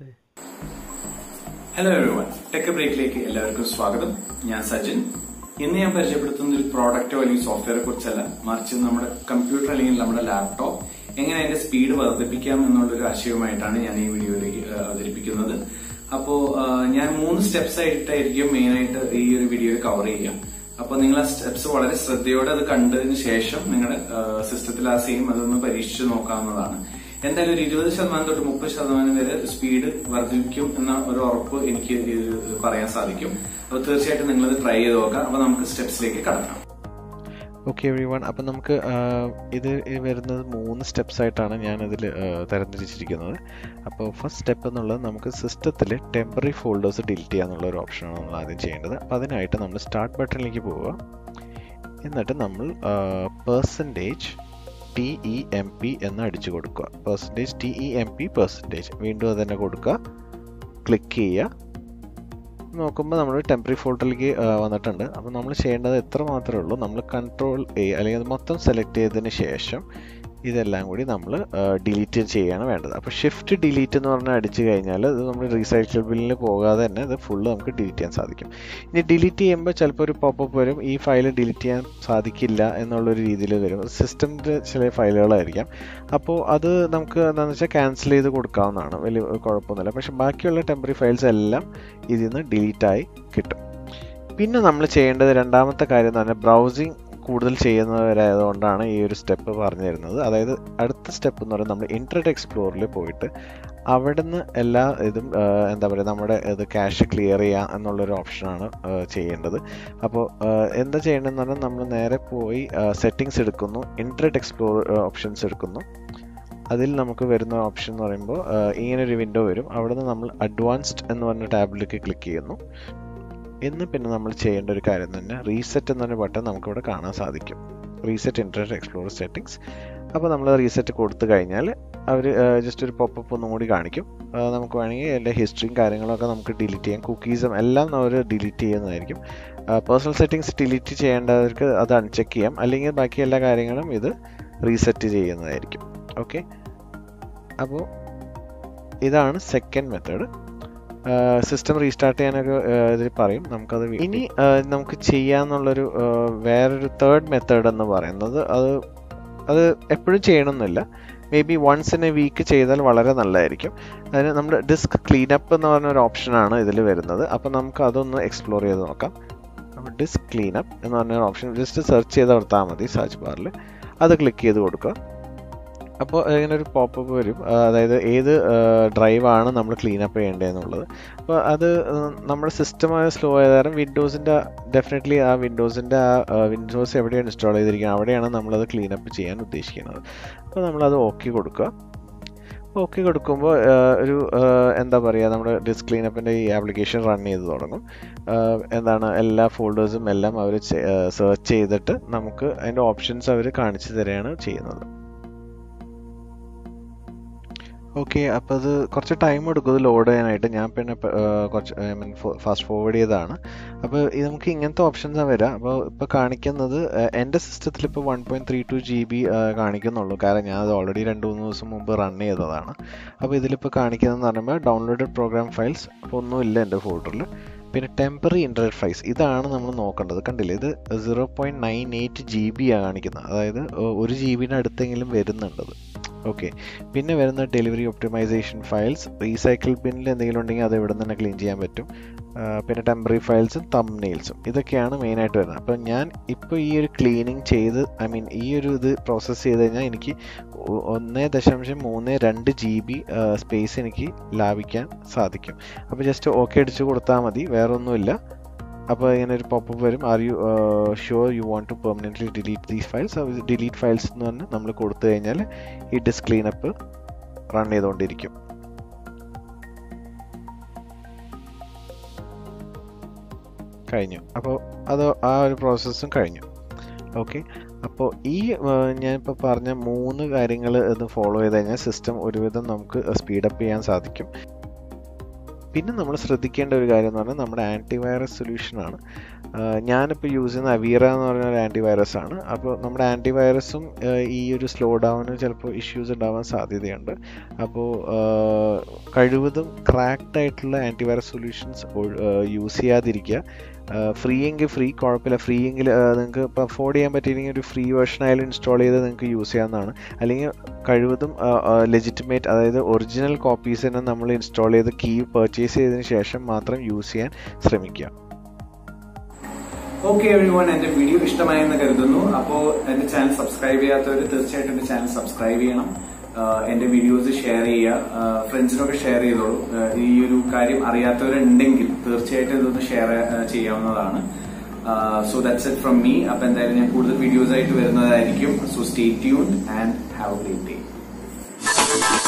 Hello everyone, Tech Break-ലേക്ക് എല്ലാവർക്കും സ്വാഗതം. ഞാൻ സജിൻ. ഇന്ന് ഞാൻ പരിചയപ്പെടുത്തുന്ന ഒരു പ്രോഡക്റ്റോ അല്ലെങ്കിൽ സോഫ്റ്റ്വെയറെ കുറിച്ചല്ല, മറിച്ച് നമ്മുടെ കമ്പ്യൂട്ടർ അല്ലെങ്കിൽ നമ്മുടെ ലാപ്ടോപ്പ് എങ്ങനെ അതിന്റെ സ്പീഡ് വർദ്ധിപ്പിക്കാം എന്നുള്ളൊരു ആശയവുമായിട്ടാണ് ഞാൻ ഈ വീഡിയോയിലേക്ക് അവതരിപ്പിക്കുന്നത്. അപ്പോ ഞാൻ 3 സ്റ്റെപ്സ് ആയിട്ടായിരിക്കും മെയിൻ ആയിട്ട് ഈ ഒരു വീഡിയോയിൽ കവർ ചെയ്യാം. അപ്പൊ നിങ്ങൾ ആ സ്റ്റെപ്സ് വളരെ ശ്രദ്ധയോടെ അത് കണ്ടതിന് ശേഷം നിങ്ങളുടെ സിസ്റ്റത്തിൽ ആ സെയിം അതൊന്ന് പരീക്ഷിച്ച് നോക്കാവുന്നതാണ്. എന്തായാലും ഒരു 20% തൊട്ട് 30% വരെ സ്പീഡ് വർദ്ധിക്കും എന്ന ഒരു ഉറപ്പ് എനിക്ക് പറയാൻ സാധിക്കും. അപ്പൊ തീർച്ചയായിട്ടും നിങ്ങളത് ട്രൈ ചെയ്ത് നോക്കാം. അപ്പൊ നമുക്ക് സ്റ്റെപ്സിലേക്ക് കടക്കാം. ഓക്കെ എവ്രി വൺ, അപ്പം നമുക്ക് ഇത് വരുന്നത് 3 സ്റ്റെപ്സ് ആയിട്ടാണ് ഞാനിതിൽ തരംതിരിച്ചിരിക്കുന്നത്. അപ്പോൾ ഫസ്റ്റ് സ്റ്റെപ്പ് എന്നുള്ളത് നമുക്ക് സിസ്റ്റത്തിൽ ടെമ്പററി ഫോൾഡേഴ്സ് ഡിലീറ്റ് ചെയ്യാന്നുള്ള ഒരു ഓപ്ഷനാണ് നമ്മൾ ആദ്യം ചെയ്യേണ്ടത്. അപ്പോൾ അതിനായിട്ട് നമ്മൾ സ്റ്റാർട്ട് ബട്ടണിലേക്ക് പോവുക. എന്നിട്ട് നമ്മൾ %TEMP എന്ന് അടിച്ചു കൊടുക്കുക. %TEMP വീണ്ടും അത് തന്നെ കൊടുക്കുക, ക്ലിക്ക് ചെയ്യുക. നോക്കുമ്പോൾ നമ്മൾ ടെമ്പററി ഫോൾഡറിലേക്ക് വന്നിട്ടുണ്ട്. അപ്പോൾ നമ്മൾ ചെയ്യേണ്ടത് എത്ര മാത്രമേ ഉള്ളൂ, നമ്മൾ Ctrl+A അല്ലെങ്കിൽ അത് മൊത്തം സെലക്ട് ചെയ്തതിന് ശേഷം ഇതെല്ലാം കൂടി നമ്മൾ ഡിലീറ്റ് ചെയ്യാണ് വേണ്ടത്. അപ്പോൾ ഷിഫ്റ്റ് ഡിലീറ്റ് എന്ന് പറഞ്ഞാൽ അടിച്ചു കഴിഞ്ഞാൽ ഇത് നമ്മൾ റീസൈക്കിൾ ബില്ലിൽ പോകാതെ തന്നെ ഇത് ഫുള്ള് നമുക്ക് ഡിലീറ്റ് ചെയ്യാൻ സാധിക്കും. ഇനി ഡിലീറ്റ് ചെയ്യുമ്പോൾ ചിലപ്പോൾ ഒരു പോപ്പപ്പ് വരും, ഈ ഫയൽ ഡിലീറ്റ് ചെയ്യാൻ സാധിക്കില്ല എന്നുള്ളൊരു രീതിയിൽ വരും. സിസ്റ്റമിൻ്റെ ചില ഫയലുകളായിരിക്കാം. അപ്പോൾ അത് നമുക്ക് എന്താണെന്ന് വെച്ചാൽ ക്യാൻസൽ ചെയ്ത് കൊടുക്കാവുന്നതാണ്, വലിയ കുഴപ്പമൊന്നുമില്ല. പക്ഷെ ബാക്കിയുള്ള ടെമ്പററി ഫയൽസ് എല്ലാം ഇതിൽ നിന്ന് ഡിലീറ്റായി കിട്ടും. പിന്നെ നമ്മൾ ചെയ്യേണ്ടത് രണ്ടാമത്തെ കാര്യം എന്ന് പറഞ്ഞാൽ ബ്രൗസിങ് കൂടുതൽ ചെയ്യുന്നവരായതുകൊണ്ടാണ് ഈ ഒരു സ്റ്റെപ്പ് പറഞ്ഞു തരുന്നത്. അതായത് അടുത്ത സ്റ്റെപ്പ് എന്ന് പറയുന്നത് നമ്മൾ ഇൻ്റർനെറ്റ് എക്സ്പ്ലോറിൽ പോയിട്ട് അവിടെ നിന്ന് എല്ലാ ഇതും എന്താ പറയുക നമ്മുടെ ഇത് ക്യാഷ് ക്ലിയർ ചെയ്യാം എന്നുള്ളൊരു ഓപ്ഷനാണ് ചെയ്യേണ്ടത്. അപ്പോൾ എന്താ ചെയ്യേണ്ടതെന്ന് പറഞ്ഞാൽ നമ്മൾ നേരെ പോയി സെറ്റിങ്സ് എടുക്കുന്നു, ഇൻ്റർനെറ്റ് എക്സ്പ്ലോർ ഓപ്ഷൻസ് എടുക്കുന്നു. അതിൽ നമുക്ക് വരുന്ന ഓപ്ഷൻ എന്ന് പറയുമ്പോൾ ഇങ്ങനൊരു വിൻഡോ വരും. അവിടെ നിന്ന് നമ്മൾ അഡ്വാൻസ്ഡ് എന്ന് പറഞ്ഞ ടാബിലേക്ക് ക്ലിക്ക് ചെയ്യുന്നു. പിന്നെ നമ്മൾ ചെയ്യേണ്ട ഒരു കാര്യം തന്നെ റീസെറ്റ് എന്നൊരു ബട്ടൺ നമുക്കിവിടെ കാണാൻ സാധിക്കും, റീസെറ്റ് ഇൻ്റർനെറ്റ് എക്സ്പ്ലോറർ സെറ്റിങ്സ്. അപ്പോൾ നമ്മൾ റീസെറ്റ് കൊടുത്തു കഴിഞ്ഞാൽ അവർ ജസ്റ്റ് ഒരു പോപ്പപ്പ് ഒന്നും കൂടി കാണിക്കും. നമുക്ക് വേണമെങ്കിൽ എൻ്റെ ഹിസ്റ്ററിയും കാര്യങ്ങളൊക്കെ നമുക്ക് ഡിലീറ്റ് ചെയ്യാം, കുക്കീസും എല്ലാം അവർ ഡിലീറ്റ് ചെയ്യുന്നതായിരിക്കും. പേഴ്സണൽ സെറ്റിങ്സ് ഡിലീറ്റ് ചെയ്യേണ്ടവർക്ക് അത് അൺചെക്ക് ചെയ്യാം, അല്ലെങ്കിൽ ബാക്കി എല്ലാ കാര്യങ്ങളും ഇത് റീസെറ്റ് ചെയ്യുന്നതായിരിക്കും. ഓക്കെ, അപ്പോൾ ഇതാണ് സെക്കൻഡ് മെത്തേഡ്. സിസ്റ്റം റീസ്റ്റാർട്ട് ചെയ്യാനൊക്കെ ഇതിൽ പറയും. നമുക്കത് ഇനി നമുക്ക് ചെയ്യാന്നുള്ളൊരു വേറൊരു തേർഡ് മെത്തേഡ് എന്ന് പറയുന്നത് അത് എപ്പോഴും ചെയ്യണമെന്നില്ല, maybe once in a week ചെയ്താൽ വളരെ നല്ലതായിരിക്കും. അതിന് നമ്മുടെ ഡിസ്ക് ക്ലീനപ്പ് എന്ന് പറഞ്ഞൊരു ഓപ്ഷനാണ് ഇതിൽ വരുന്നത്. അപ്പോൾ നമുക്ക് അതൊന്ന് എക്സ്പ്ലോർ ചെയ്ത് നോക്കാം. അപ്പോൾ ഡിസ്ക് ക്ലീനപ്പ് എന്ന് പറഞ്ഞൊരു ഓപ്ഷൻ ജസ്റ്റ് സെർച്ച് ചെയ്ത് കൊടുത്താൽ മതി സെർച്ച് ബാറിൽ, അത് ക്ലിക്ക് ചെയ്ത് കൊടുക്കുക. അപ്പോൾ ഇങ്ങനെ ഒരു പോപ്പപ്പ് വരും, അതായത് ഏത് ഡ്രൈവാണ് നമ്മൾ ക്ലീനപ്പ് ചെയ്യേണ്ടതെന്നുള്ളത്. അപ്പോൾ അത് നമ്മുടെ സിസ്റ്റമായ സ്ലോ ആയ കാരണം ഡെഫിനറ്റ്ലി ആ വിൻഡോസ് എവിടെയാണ് ഇൻസ്റ്റാൾ ചെയ്തിരിക്കുന്നത് അവിടെയാണ് നമ്മളത് ക്ലീനപ്പ് ചെയ്യാൻ ഉദ്ദേശിക്കുന്നത്. അപ്പോൾ നമ്മളത് ഓക്കെ കൊടുക്കുക. ഓക്കെ കൊടുക്കുമ്പോൾ ഒരു എന്താ പറയുക, നമ്മുടെ ഡിസ്ക് ക്ലീനപ്പിൻ്റെ ഈ ആപ്ലിക്കേഷൻ റൺ ചെയ്ത് തുടങ്ങും. എല്ലാ ഫോൾഡേഴ്സും എല്ലാം അവർ സെർച്ച് ചെയ്തിട്ട് നമുക്ക് അതിൻ്റെ ഓപ്ഷൻസ് അവർ കാണിച്ചു തരികയാണ് ചെയ്യുന്നത്. ഓക്കെ, അപ്പോൾ അത് കുറച്ച് ടൈം എടുക്കും ഇത് ലോഡ് ചെയ്യാനായിട്ട്. ഞാൻ പിന്നെ കുറച്ച് ഫാസ്റ്റ് ഫോർവേഡ് ചെയ്തതാണ്. അപ്പോൾ നമുക്ക് ഇങ്ങനത്തെ ഓപ്ഷൻസാണ് വരിക. അപ്പോൾ ഇപ്പോൾ കാണിക്കുന്നത് എൻ്റെ സിസ്റ്റത്തിൽ ഇപ്പോൾ 1.32 GB കാണിക്കുന്നുള്ളൂ, കാരണം ഞാൻ അത് ഓൾറെഡി 2-3 ദിവസം മുമ്പ് റൺ ചെയ്തതാണ്. അപ്പോൾ ഇതിലിപ്പോൾ കാണിക്കുന്നതെന്ന് പറയുമ്പോൾ ഡൗൺലോഡഡ് പ്രോഗ്രാം ഫയൽസ് അപ്പോൾ ഒന്നുമില്ല എൻ്റെ ഫോൾഡറിൽ. പിന്നെ ടെമ്പററി ഇൻ്റർനെറ്റ് ഫയൽസ് ഇതാണ് നമ്മൾ നോക്കേണ്ടത്. കണ്ടില്ലേ, ഇത് 0.98 GB കാണിക്കുന്നത്, അതായത് 1 GB അടുത്തെങ്കിലും വരുന്നുണ്ടത്. ഓക്കെ, പിന്നെ വരുന്ന ഡെലിവറി ഒപ്റ്റിമൈസേഷൻ ഫയൽസ്, റീസൈക്കിൾ ബിന്നിൽ എന്തെങ്കിലും ഉണ്ടെങ്കിൽ അത് ഇവിടെ നിന്ന് തന്നെ ക്ലീൻ ചെയ്യാൻ പറ്റും. പിന്നെ ടെമ്പററി ഫയൽസും തംബ്നെയിൽസും ഇതൊക്കെയാണ് മെയിനായിട്ട് വരുന്നത്. അപ്പം ഞാൻ ഇപ്പോൾ ഈ ഒരു ക്ലീനിങ് ചെയ്ത് ഈ ഒരു ഇത് പ്രോസസ്സ് ചെയ്ത് കഴിഞ്ഞാൽ എനിക്ക് 1.32 GB സ്പേസ് എനിക്ക് ലാഭിക്കാൻ സാധിക്കും. അപ്പോൾ ജസ്റ്റ് ഓക്കെ അടിച്ച് കൊടുത്താൽ മതി, വേറൊന്നുമില്ല. അപ്പോൾ ഇങ്ങനെ ഒരു പോപ്പപ്പ് വരും, are you sure you want to permanently delete these files. Delete files എന്ന് പറഞ്ഞാൽ നമ്മൾ കൊടുത്തു കഴിഞ്ഞാൽ ഈ ഡിസ്ക് ക്ലീനപ്പ് റൺ ചെയ്തുകൊണ്ടിരിക്കും. കഴിഞ്ഞു. അപ്പോൾ ആ ഒരു പ്രോസസ്സും കഴിഞ്ഞു. ഓക്കെ, അപ്പോൾ ഞാനിപ്പോൾ പറഞ്ഞ 3 കാര്യങ്ങൾ ഇത് ഫോളോ ചെയ്ത് കഴിഞ്ഞാൽ സിസ്റ്റം ഒരുവിധം നമുക്ക് സ്പീഡപ്പ് ചെയ്യാൻ സാധിക്കും. പിന്നെ നമ്മൾ ശ്രദ്ധിക്കേണ്ട ഒരു കാര്യം എന്ന് പറഞ്ഞാൽ നമ്മുടെ ആൻറ്റിവൈറസ് സൊല്യൂഷനാണ്. ഞാനിപ്പോൾ യൂസ് ചെയ്യുന്ന അവീറ എന്ന് പറഞ്ഞ ഒരു ആൻറ്റിവൈറസ് ആണ്. അപ്പോൾ നമ്മുടെ ആൻറ്റിവൈറസും ഈ ഒരു സ്ലോ ഡൗണിന് ചിലപ്പോൾ ഇഷ്യൂസ് ഉണ്ടാവാൻ സാധ്യതയുണ്ട്. അപ്പോൾ കഴിവതും ക്രാക്ഡ് ആയിട്ടുള്ള ആൻറ്റിവൈറസ് സൊല്യൂഷൻസ് യൂസ് ചെയ്യാതിരിക്കുക. ഫ്രീ എങ്കിൽ ഫ്രീ, കുഴപ്പമില്ല. ഫ്രീ എങ്കിൽ നിങ്ങൾക്ക് ഇപ്പോൾ അഫോർഡ് ചെയ്യാൻ പറ്റിയില്ലെങ്കിൽ ഒരു ഫ്രീ വേർഷൻ ആയാലും ഇൻസ്റ്റാൾ ചെയ്ത് നിങ്ങൾക്ക് യൂസ് ചെയ്യാവുന്നതാണ്. അല്ലെങ്കിൽ കഴിവതും ലെജിറ്റിമേറ്റ്, അതായത് ഒറിജിനൽ കോപ്പീസ് തന്നെ നമ്മൾ ഇൻസ്റ്റാൾ ചെയ്ത് കീ പർച്ചേസ് ചെയ്തതിന് ശേഷം മാത്രം യൂസ് ചെയ്യാൻ ശ്രമിക്കുക. ഓക്കെ എവരിവൺ, എന്റെ വീഡിയോ ഇഷ്ടമായെന്ന് കരുതുന്നു. അപ്പോൾ എന്റെ ചാനൽ സബ്സ്ക്രൈബ് ചെയ്യാത്തവർ തീർച്ചയായിട്ടും എന്റെ ചാനൽ സബ്സ്ക്രൈബ് ചെയ്യണം. എന്റെ വീഡിയോസ് ഷെയർ ചെയ്യുക, ഫ്രണ്ട്സിനൊക്കെ ഷെയർ ചെയ്തോളൂ. ഈ ഒരു കാര്യം അറിയാത്തവരുണ്ടെങ്കിൽ തീർച്ചയായിട്ടും ഇതൊന്ന് ഷെയർ ചെയ്യാവുന്നതാണ്. So that's it from me. അപ്പൊ എന്തായാലും ഞാൻ കൂടുതൽ വീഡിയോസ് ആയിട്ട് വരുന്നതായിരിക്കും. So stay tuned and have a great day.